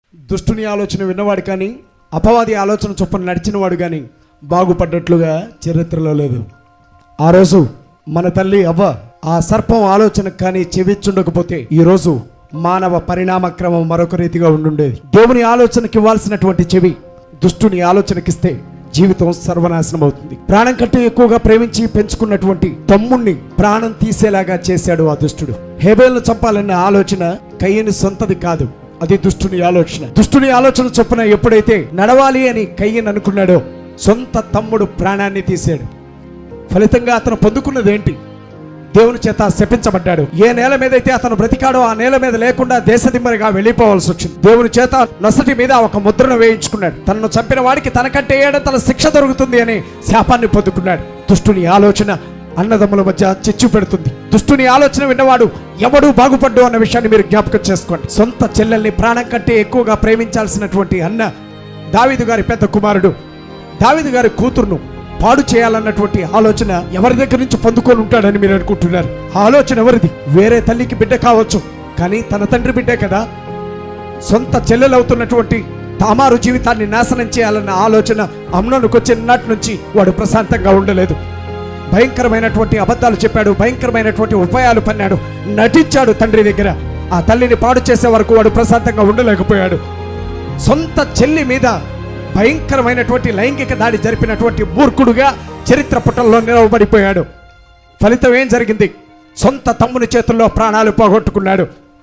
దుష్టుని ఆలోచన విన్నవాడు కానీ అపవాది ఆలోచన చొప్పున నడిచినవాడు కానీ బాగుపడ్డట్లుగా చరిత్రలో లేదు. ఆ రోజు మన తల్లి అవ్వ ఆ సర్పం ఆలోచన కానీ చెవిచ్చుండకపోతే ఈరోజు మానవ పరిణామ క్రమం మరొక రీతిగా ఉండుండేది. దేవుని ఆలోచనకి ఇవ్వాల్సినటువంటి చెవి దుష్టుని ఆలోచనకిస్తే జీవితం సర్వనాశనం అవుతుంది. ప్రాణం కంటే ఎక్కువగా ప్రేమించి పెంచుకున్నటువంటి తమ్ముణ్ణి ప్రాణం తీసేలాగా చేశాడు ఆ దుష్టుడు. హేబేలును చంపాలన్న ఆలోచన కయ్యని సొంతది కాదు, అది దుష్టుని ఆలోచన. దుష్టుని ఆలోచన చొప్పున ఎప్పుడైతే నడవాలి అని కయ్యను అనుకున్నాడో సొంత తమ్ముడు ప్రాణాన్ని తీశాడు. ఫలితంగా అతను పొందుకున్నది ఏంటి? దేవుని చేత శపించబడ్డాడు. ఏ నేల మీద అయితే అతను బ్రతికాడో ఆ నేల మీద లేకుండా దేశదిమ్మరిగా వెళ్ళిపోవాల్సి వచ్చింది. దేవుని చేత నొసటి మీద ఒక ముద్రను వేయించుకున్నాడు. తనను చంపిన వాడికి తనకంటే ఏడంతల శిక్ష దొరుకుతుంది అని శాపాన్ని పొందుకున్నాడు. దుష్టుని ఆలోచన అన్నదమ్ముల మధ్య చిచ్చు పెడుతుంది. దుష్టుని ఆలోచన విన్నవాడు ఎవడు బాగుపడ్డు అన్న విషయాన్ని మీరు జ్ఞాపకం చేసుకోండి. సొంత చెల్లెల్ని ప్రాణం కంటే ఎక్కువగా ప్రేమించాల్సినటువంటి అన్న దావీదు గారి పెద్ద కుమారుడు దావీదు గారి కూతురును పాడు చేయాలన్నటువంటి ఆలోచన ఎవరి దగ్గర నుంచి పొందుకొని ఉంటాడని మీరు అనుకుంటున్నారు? ఆలోచన ఎవరిది? వేరే తల్లికి బిడ్డ కావచ్చు, కానీ తన తండ్రి బిడ్డే కదా. సొంత చెల్లెలవుతున్నటువంటి తామారు జీవితాన్ని నాశనం చేయాలన్న ఆలోచన అమ్నోనుకు వచ్చినట్టు నుంచి వాడు ప్రశాంతంగా ఉండలేదు. భయంకరమైనటువంటి అబద్ధాలు చెప్పాడు, భయంకరమైనటువంటి ఉపాయాలు పన్నాడు, నటించాడు తండ్రి దగ్గర. ఆ తల్లిని పాడు చేసే వరకు వాడు ప్రశాంతంగా ఉండలేకపోయాడు. సొంత చెల్లి మీద భయంకరమైనటువంటి లైంగిక దాడి జరిపినటువంటి మూర్ఖుడుగా చరిత్ర పుటల్లో నిలవబడిపోయాడు. ఫలితం ఏం జరిగింది? సొంత తమ్ముని చేతుల్లో ప్రాణాలు పోగొట్టుకున్నాడు.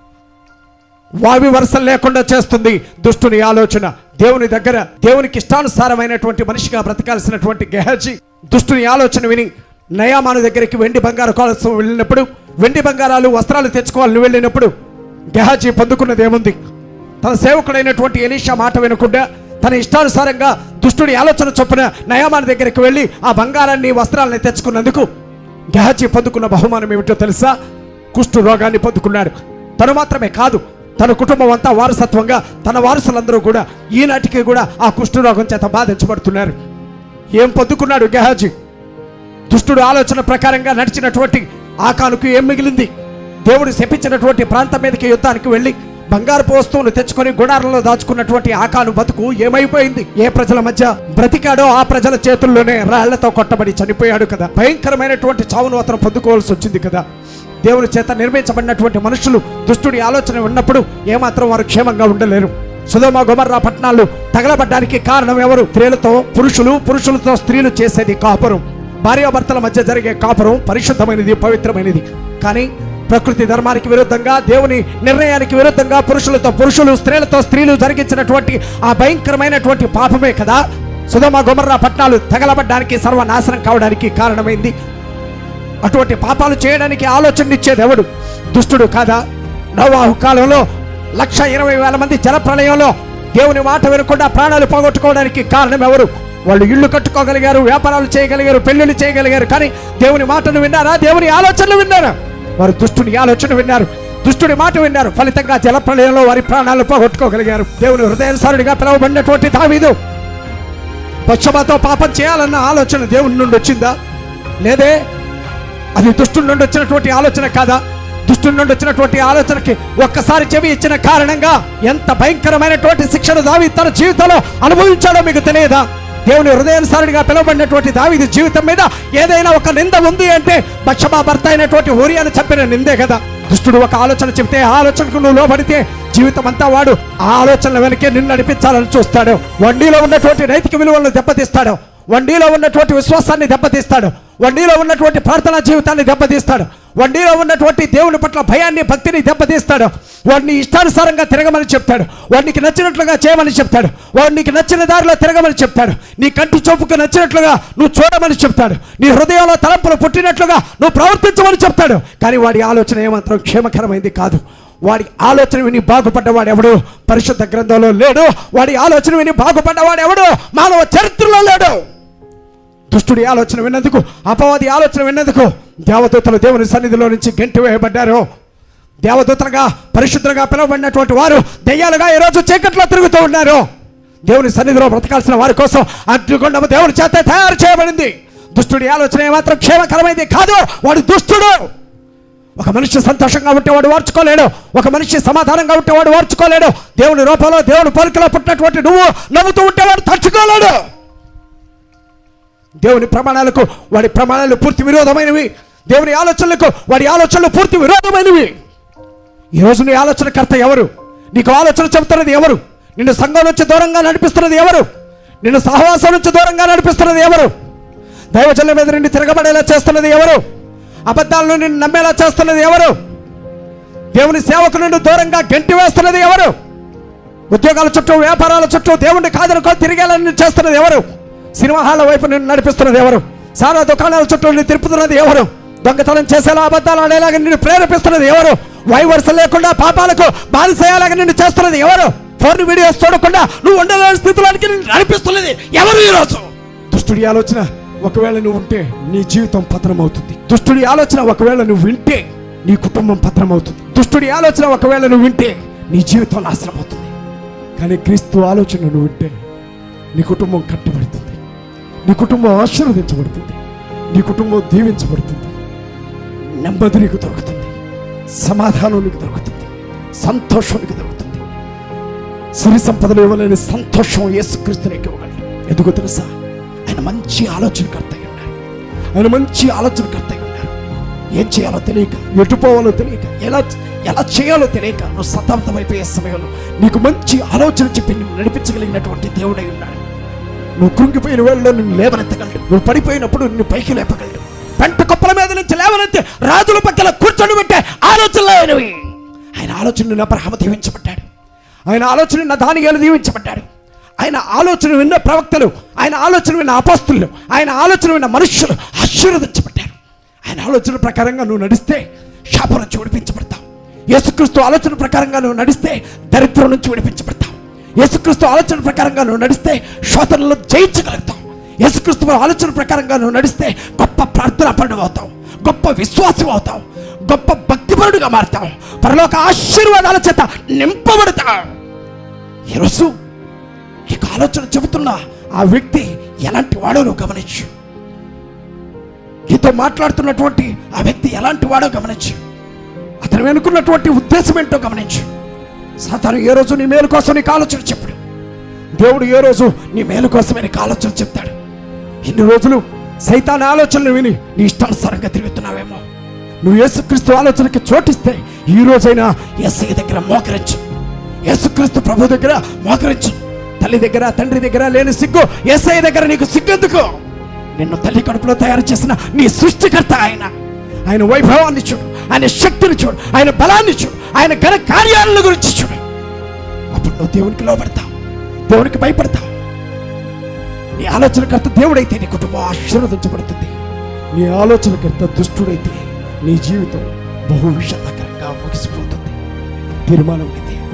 వావి వరుసలు లేకుండా చేస్తుంది దుష్టుని ఆలోచన. దేవుని దగ్గర దేవునికి ఇష్టానుసారమైనటువంటి మనిషిగా బ్రతకాల్సినటువంటి గెహజీ దుష్టుని ఆలోచన విని నయామాను దగ్గరికి వెండి బంగారు కోసం వెళ్ళినప్పుడు, వెండి బంగారాలు వస్త్రాలు తెచ్చుకోవాలని వెళ్ళినప్పుడు గెహజీ పొందుకున్నది ఏముంది? తన సేవకుడైనటువంటి ఎలీషా మాట వినకుండా తన ఇష్టానుసారంగా దుష్టుడి ఆలోచన చొప్పున నయామాను దగ్గరికి వెళ్ళి ఆ బంగారాన్ని వస్త్రాలని తెచ్చుకున్నందుకు గెహజీ పొందుకున్న బహుమానం ఏమిటో తెలుసా? కుష్టు రోగాన్ని పొందుకున్నాడు. తను మాత్రమే కాదు, తన కుటుంబం అంతా వారసత్వంగా తన వారసులందరూ కూడా ఈనాటికి కూడా ఆ కుష్టు రోగం చేత బాధించబడుతున్నారు. ఏం పొందుకున్నాడు గెహజీ? దుష్టుడు ఆలోచన ప్రకారంగా నడిచినటువంటి ఆకానుకు ఏం మిగిలింది? దేవుడు శపించినటువంటి ప్రాంతం మీదకి యుద్ధానికి వెళ్ళి బంగారపు వస్తువులు తెచ్చుకొని గుడారంలో దాచుకున్నటువంటి ఆకాను బతుకు ఏమైపోయింది? ఏ ప్రజల మధ్య బ్రతికాడో ఆ ప్రజల చేతుల్లోనే రాళ్లతో కొట్టబడి చనిపోయాడు కదా. భయంకరమైనటువంటి చావును అతను పొందుకోవాల్సి వచ్చింది కదా. దేవుని చేత నిర్మించబడినటువంటి మనుషులు దుష్టుడి ఆలోచన ఉన్నప్పుడు ఏమాత్రం వారు క్షేమంగా ఉండలేరు. సొదొమ గొమొర్రా పట్టణాలు తగలబడ్డానికి కారణం ఎవరు? స్త్రీలతో పురుషులు, పురుషులతో స్త్రీలు చేసేది కాపురం. భార్యాభర్తల మధ్య జరిగే కాపురం పరిశుద్ధమైనది, పవిత్రమైనది. కానీ ప్రకృతి ధర్మానికి విరుద్ధంగా, దేవుని నిర్ణయానికి విరుద్ధంగా పురుషులతో పురుషులు, స్త్రీలతో స్త్రీలు జరిగించినటువంటి ఆ భయంకరమైనటువంటి పాపమే కదా సొదొమ గొమొర్రా పట్టణాలు తగలబడ్డానికి, సర్వనాశనం కావడానికి కారణమైంది. అటువంటి పాపాలు చేయడానికి ఆలోచన ఇచ్చేది ఎవడు? దుష్టుడు కాదా? నోవాహు కాలంలో 1,20,000 మంది జలప్రళయంలో దేవుని మాట వినకుండా ప్రాణాలు పోగొట్టుకోవడానికి కారణం ఎవరు? వాళ్ళు ఇళ్ళు కట్టుకోగలిగారు, వ్యాపారాలు చేయగలిగారు, పెళ్లిళ్ళు చేయగలిగారు, కానీ దేవుని మాటను విన్నారా? దేవుని ఆలోచనలు విన్నారా? వారు దుష్టుని ఆలోచన విన్నారు, దుష్టుడి మాట విన్నారు. ఫలితంగా జలప్రళయంలో వారి ప్రాణాలు పోగొట్టుకోగలిగారు. దేవుని హృదయానుసారుడిగా పిలువబడినటువంటి దావీదు పశ్చాత్తాపంతో పాపం చేయాలన్న ఆలోచన దేవుని నుండి వచ్చిందా? లేదే. అది దుష్టుడి నుండి వచ్చినటువంటి ఆలోచన కాదా? దుష్టుడి నుండి వచ్చినటువంటి ఆలోచనకి ఒక్కసారి చెవి ఇచ్చిన కారణంగా ఎంత భయంకరమైనటువంటి శిక్షను దావీదు తన జీవితంలో అనుభవించాడో మీకు తెలియదా? దేవుని హృదయానుసారుడిగా పిలువబడినటువంటి దావీదు జీవితం మీద ఏదైనా ఒక నింద ఉంది అంటే బత్షెబా భర్త అయినటువంటి ఊరియాను చంపిన నిందే కదా. దుష్టుడు ఒక ఆలోచన చెబితే ఆ ఆలోచనకు నువ్వు లోబడితే జీవితం అంతా వాడు ఆ ఆలోచనల వెనకే నిన్ను నడిపించాలని చూస్తాడు. వండిలో ఉన్నటువంటి నైతిక విలువలను దెబ్బతీస్తాడు, వండిలో ఉన్నటువంటి విశ్వాసాన్ని దెబ్బతీస్తాడు, వండిలో ఉన్నటువంటి ప్రార్థనా జీవితాన్ని దెబ్బతీస్తాడు, వండిలో ఉన్నటువంటి దేవుని పట్ల భయాన్ని, భక్తిని దెబ్బతీస్తాడు. వాడిని ఇష్టానుసారంగా తిరగమని చెప్తాడు, వాడికి నచ్చినట్లుగా చేయమని చెప్తాడు, వాడికి నచ్చిన దారిలో తిరగమని చెప్తాడు, నీ కంటి చూపుకు నచ్చినట్లుగా నువ్వు చూడమని చెప్తాడు, నీ హృదయంలో తలంపులు పుట్టినట్లుగా నువ్వు ప్రవర్తించమని చెప్తాడు. కానీ వాడి ఆలోచన ఏమాత్రం క్షేమకరమైంది కాదు. వాడి ఆలోచన విని బాగుపడ్డవాడు ఎవడు? పరిశుద్ధ గ్రంథంలో లేడు. వాడి ఆలోచన విని బాగుపడ్డవాడు ఎవడు? మానవ చరిత్రలో లేడు. దుష్టుడి ఆలోచన విన్నందుకు, అపవాది ఆలోచన విన్నందుకు దేవదూతలు దేవుని సన్నిధిలో నుంచి గెంటి వేయబడ్డారు. దేవదూతలుగా పరిశుద్ధులుగా పిలువబడినటువంటి వారు దెయ్యాలుగా ఈరోజు చీకట్లో తిరుగుతూ ఉన్నారు. దేవుని సన్నిధిలో బ్రతకాల్సిన వారి కోసం అగ్నిగుండము దేవుని చేత తయారు చేయబడింది. దుష్టుడి ఆలోచన ఏమాత్రం క్షేమకరమైంది కాదు. వాడు దుష్టుడు. ఒక మనిషి సంతోషంగా ఉంటేవాడు ఓర్చుకోలేడు, ఒక మనిషి సమాధానంగా ఉంటేవాడు ఓర్చుకోలేడు. దేవుని రూపంలో దేవుని పోలికలో పుట్టినటువంటి నువ్వు నవ్వుతూ ఉంటేవాడు తట్టుకోలేడు. దేవుని ప్రమాణాలకు వాడి ప్రమాణాలు పూర్తి విరోధమైనవి, దేవుని ఆలోచనలకు వాడి ఆలోచనలు పూర్తి విరోధమైనవి. ఈరోజు నీ ఆలోచనకర్త ఎవరు? నీకు ఆలోచన చెబుతున్నది ఎవరు? నిన్ను సంఘం నుంచి దూరంగా నడిపిస్తున్నది ఎవరు? నిన్ను సహవాసం నుంచి దూరంగా నడిపిస్తున్నది ఎవరు? దైవజనుల మీద నిన్ను తిరగబడేలా చేస్తున్నది ఎవరు? అబద్ధాలను నిన్ను నమ్మేలా చేస్తున్నది ఎవరు? దేవుని సేవకు నుండి దూరంగా గంటి వేస్తున్నది ఎవరు? ఉద్యోగాల చుట్టూ, వ్యాపారాల చుట్టూ దేవుణ్ణి కాదనుకో తిరిగేలా నిన్ను చేస్తున్నది ఎవరు? సినిమా హాళ్ళ వైపు నిన్ను నడిపిస్తున్నది ఎవరు? సారా దుకాణాల చుట్టూ నిన్ను తిరుపుతున్నది ఎవరు? దొంగతనం చేసేలా, అబద్ధాలు ఆడేలాగా నిన్ను ప్రేరేపిస్తున్నది ఎవరు? వైవర్స లేకుండా పాపాలకు బానిసయ్యేలాగా నిన్ను చేస్తున్నది ఎవరు? ఫోన్ వీడియోస్ చూడకుండా నువ్వు ఉండలేని స్థితిలోనికి నిన్ను నడిపిస్తున్నది ఎవరు? ఈరోజు దుష్టుడి ఆలోచన ఒకవేళ నువ్వు ఉంటే నీ జీవితం పతనం అవుతుంది. దుష్టుడి ఆలోచన ఒకవేళ నువ్వు వింటే నీ కుటుంబం పతనం అవుతుంది. దుష్టుడి ఆలోచన ఒకవేళ నువ్వు వింటే నీ జీవితం నాశనం అవుతుంది. కానీ క్రీస్తు ఆలోచన నువ్వు వింటే నీ కుటుంబం కట్టబడుతుంది, నీ కుటుంబం ఆశీర్వదించబడుతుంది, నీ కుటుంబం దీవించబడుతుంది. నెమ్మది నీకు దొరుకుతుంది, సమాధానం నీకు దొరుకుతుంది, సంతోషం నీకు దొరుకుతుంది. సిరి సంపదలు ఇవ్వలేని సంతోషం యేసుక్రీస్తు నీకు ఇవ్వగలడు. ఎందుకో తెలుసా? ఆయన మంచి ఆలోచనకర్త అయి ఉన్నారు. ఆయన మంచి ఆలోచనకర్త అయి ఉన్నారు. ఏం చేయాలో తెలియక, ఎటు పోవాలో తెలియక, ఎలా చేయాలో తెలియక నువ్వు సతమతమైపోయే సమయంలో నీకు మంచి ఆలోచన చెప్పి నిన్ను నడిపించగలిగినటువంటి దేవుడై ఉన్నాడు. నువ్వు కృంగిపోయిన వేళలో నిన్ను లేవనెత్తగలడు. నువ్వు పడిపోయినప్పుడు నిన్ను పైకి లేపగలడు. పెంట కుప్పల మీద నుంచి లేవనెత్తి రాజుల పక్కల కూర్చొని పెట్టే ఆలోచనలు ఆయనవి. ఆయన ఆలోచన నిన్న అబ్రహాము దీవించబడ్డాడు. ఆయన ఆలోచన నిన్న దానియేలు దీవించబడ్డాడు. ఆయన ఆలోచన విన్న ప్రవక్తలు, ఆయన ఆలోచన విన్న అపోస్తలులు, ఆయన ఆలోచన విన్న మనుష్యులు ఆశీర్వదించబడ్డారు. ఆయన ఆలోచన ప్రకారంగా నువ్వు నడిస్తే శాపం నుంచి విడిపించబడతావు. యేసుక్రీస్తు ఆలోచన ప్రకారంగా నువ్వు నడిస్తే దరిద్రం నుంచి విడిపించబడతావు. యేసుక్రీస్తు ఆలోచన ప్రకారంగా నువ్వు నడిస్తే శోధనలో జయించగలుగుతావు. యేసుక్రీస్తు ఆలోచన ప్రకారంగా నువ్వు నడిస్తే గొప్ప ప్రార్థనా పరుడు అవుతావు, గొప్ప విశ్వాసం అవుతావు, గొప్ప భక్తిపరుడుగా మారుతావు, పరలోక ఆశీర్వాదాల చేత నింపబడతావు. ఈరోజు నీకు ఆలోచన చెబుతున్నా ఆ వ్యక్తి ఎలాంటి వాడో నువ్వు గమనించు. నీతో మాట్లాడుతున్నటువంటి ఆ వ్యక్తి ఎలాంటి వాడో గమనించు. అతను వెనుకున్నటువంటి ఉద్దేశం ఏంటో గమనించు. సాతాను ఏ రోజు నీ మేలు కోసం నీకు ఆలోచన చెప్పడు. దేవుడు ఏ రోజు నీ మేలు కోసమే నీకు ఆలోచన చెప్తాడు. ఇన్ని రోజులు సైతాను ఆలోచనలు విని నీ ఇష్టానుసారంగా తిరుగుతున్నావేమో. నువ్వు యేసుక్రీస్తు ఆలోచనకి చోటిస్తే ఈ రోజైనా యేసయ్య దగ్గర మోకరించు. యేసుక్రీస్తు ప్రభు దగ్గర మోకరించు. తల్లి దగ్గర, తండ్రి దగ్గర లేని సిగ్గు యేసయ్య దగ్గర నీకు సిగ్గెందుకు? నిన్ను తల్లి కడుపులో తయారు చేసిన నీ సృష్టికర్త ఆయన. ఆయన వైభవాన్ని చూడు, ఆయన శక్తిని చూడు, ఆయన బలాన్ని చూడు, ఆయన ఘన కార్యాలను గురించి చూడు. అప్పుడు నువ్వు దేవునికి లోబడతావు, దేవునికి భయపడతావు. నీ ఆలోచనకర్త దేవుడైతే నీ కుటుంబం ఆశీర్వదించబడుతుంది. నీ ఆలోచనకర్త దుష్టుడైతే నీ జీవితం బహు విషాదకరంగా ముగిసిపోతుంది. తీర్మానం ఇది.